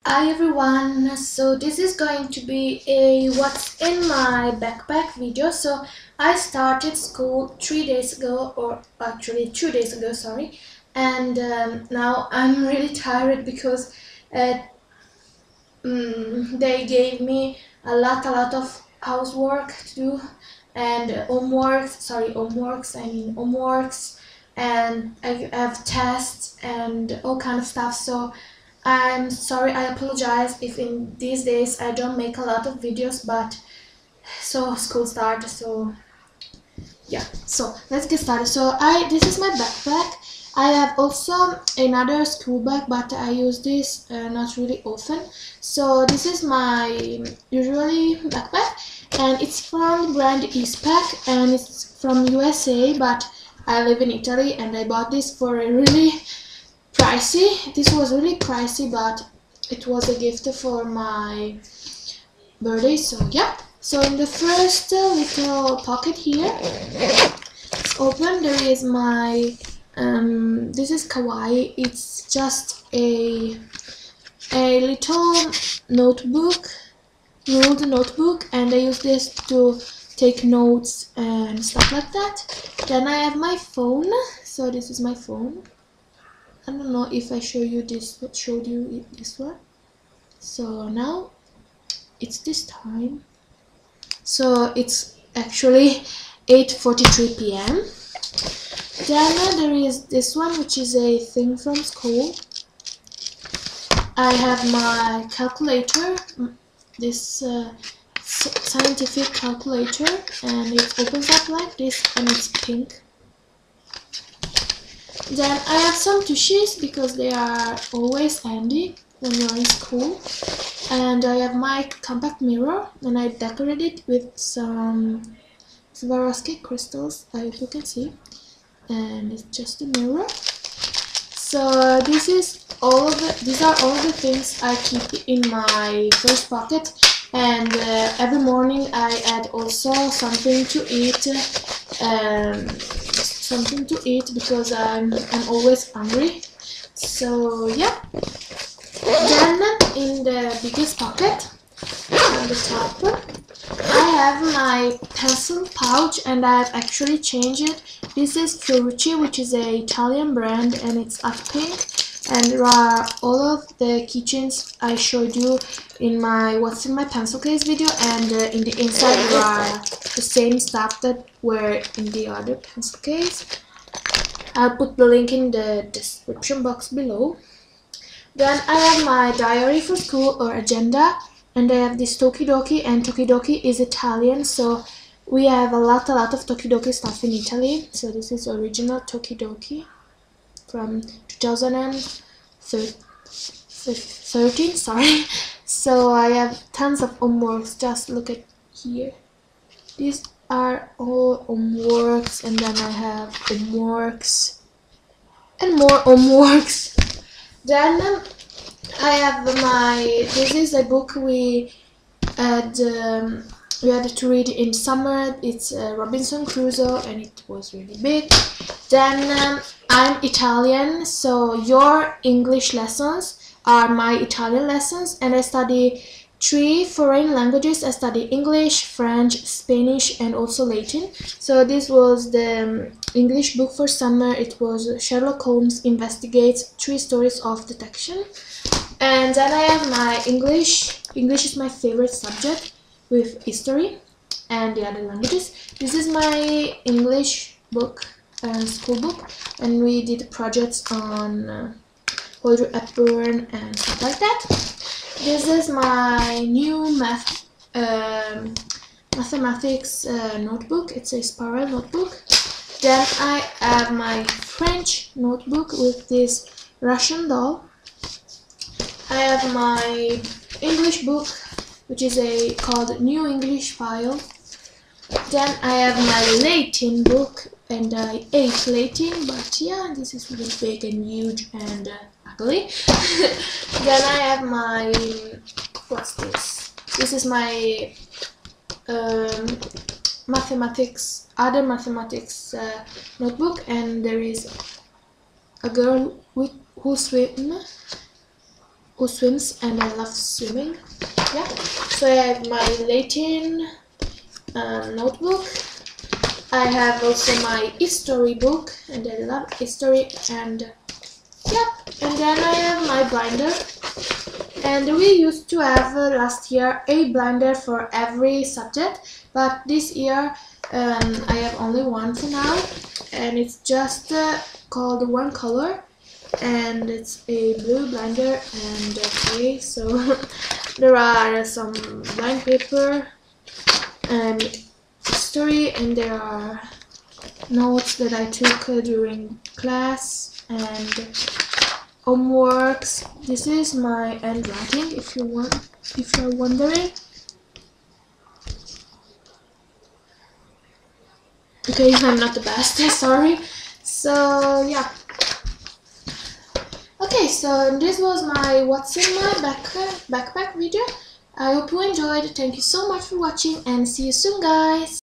Hi everyone, so this is going to be a what's in my backpack video. So I started school 3 days ago, or actually 2 days ago, sorry, and now I'm really tired because uh, they gave me a lot of housework to do and homeworks, and I have tests and all kind of stuff. So I'm sorry, I apologize if in these days I don't make a lot of videos, but so school started, so yeah. So let's get started. So this is my backpack. I have also another school bag, but I use this not really often. So this is my usually backpack, and it's from brand Eastpak, and it's from USA, but I live in Italy, and I bought this for a really pricey. This was really pricey, but it was a gift for my birthday. So yeah. So in the first little pocket here, it's open. There is my this is kawaii. It's just a little notebook, ruled notebook, and I use this to take notes and stuff like that. Then I have my phone. So this is my phone. I don't know if I showed you this one. So now it's this time. So it's actually 8:43 p.m. Then there is this one, which is a thing from school. I have my calculator, this scientific calculator, and it opens up like this, and it's pink. Then I have some tushies because they are always handy when you're in school. And I have my compact mirror, and I decorated it with some Swarovski crystals. I hope you can see. And it's just a mirror. So these are all the things I keep in my first pocket. And every morning I add also something to eat. Because I'm always hungry. So yeah. Then in the biggest pocket on the top, I have my pencil pouch, and I've actually changed it. This is Fiorucci, which is an Italian brand, and it's hot pink. And there are all of the keychains I showed you in my what's in my pencil case video, and in the inside there are the same stuff that were in the other pencil case. I'll put the link in the description box below. Then I have my diary for school, or agenda, and I have this Tokidoki, and Tokidoki is Italian, so we have a lot of Tokidoki stuff in Italy. So this is original Tokidoki from 2013, sorry. So I have tons of homeworks. Just look at here. These are all homeworks, and then I have homeworks and more homeworks. Then I have this is a book we had to read in summer. It's Robinson Crusoe, and it was really big. Then I'm Italian, so your English lessons are my Italian lessons, and I study 3 foreign languages. I study English, French, Spanish, and also Latin. So this was the English book for summer. It was Sherlock Holmes Investigates 3 Stories of Detection. And then I have my English. English is my favorite subject, with history and the other languages. This is my English book, school book, and we did projects on Audrey Hepburn and stuff like that. This is my new mathematics notebook. It's a spiral notebook. Then I have my French notebook with this Russian doll. I have my English book, which is called New English File. Then I have my Latin book, and I hate Latin, but yeah, this is really big and huge and ugly. Then I have my, what's this? This is my other mathematics notebook, and there is a girl who who swims, and I love swimming. Yeah. So I have my Latin notebook. I have also my history book, and I love history. And yeah, and then I have my binder. And we used to have last year a binder for every subject, but this year I have only one for now, and it's just called One Color, and it's a blue binder. And okay, so there are some blank paper and history, and there are notes that I took during class and homeworks. This is my handwriting, if you're wondering. Okay, I'm not the best, sorry. So yeah. Okay, so this was my what's in my backpack video. I hope you enjoyed. Thank you so much for watching, and see you soon, guys.